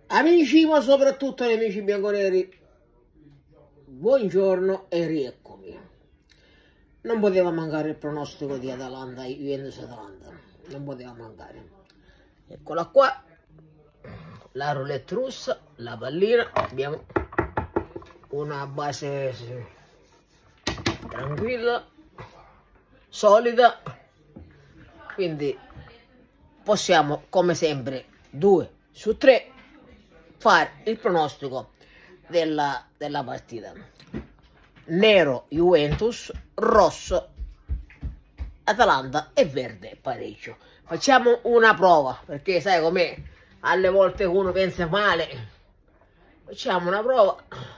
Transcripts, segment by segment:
Amici, ma soprattutto gli amici bianconeri, buongiorno e rieccomi. Non poteva mancare il pronostico di Atalanta, Juventus-Atalanta, non poteva mancare. Eccola qua, la roulette russa, la pallina, abbiamo una base tranquilla, solida, quindi possiamo come sempre 2 su 3 fare il pronostico della partita. Nero Juventus, rosso Atalanta e verde pareggio. Facciamo una prova, perché sai com'è, alle volte uno pensa male. Facciamo una prova.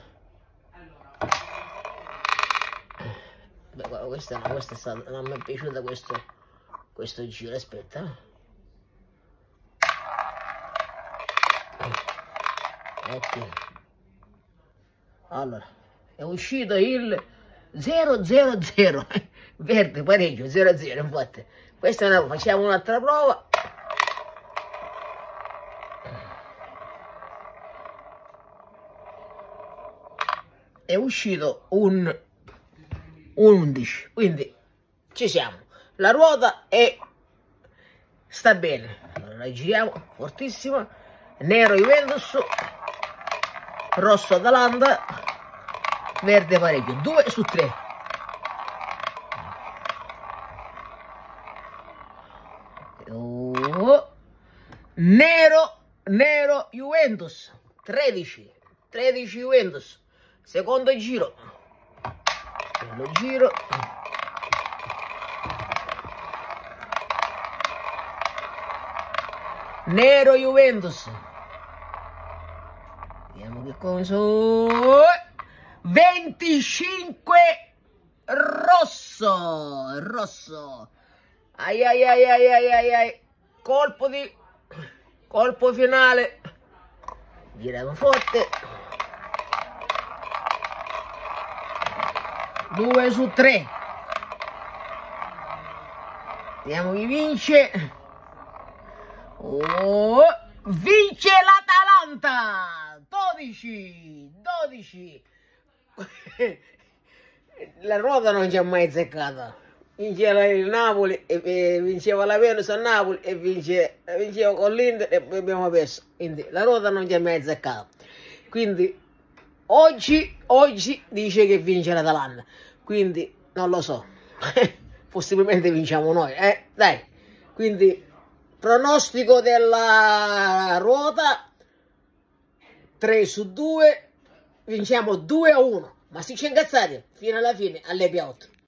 Beh, questa è stata, non mi è piaciuta questo giro, aspetta. Ok, allora è uscito il 0-0-0 verde pareggio 0-0. Infatti questa è una, facciamo un'altra prova. È uscito un 11, quindi ci siamo, la ruota sta bene. Allora la giriamo fortissima. Nero Juventus, rosso Atalanta, verde pareggio, 2 su 3. Nero Juventus, 13 Juventus, secondo giro, bello giro. Nero Juventus, vediamo che cosa. 25 rosso. Ai. Colpo finale. Giriamo forte. 2 su 3. Vediamo chi vince. Vince l'Atalanta 12. La ruota non ci ha mai azzeccata. Vinceva il Napoli e vinceva la Venus a Napoli e vinceva con l'Inter e poi abbiamo perso. Quindi la ruota non ci ha mai azzeccata. Quindi oggi dice che vince l'Atalanta. Quindi non lo so. Possibilmente vinciamo noi, dai. Quindi pronostico della ruota 3 su 2, vinciamo 2-1, ma si c'è incazzati fino alla fine alle piatte.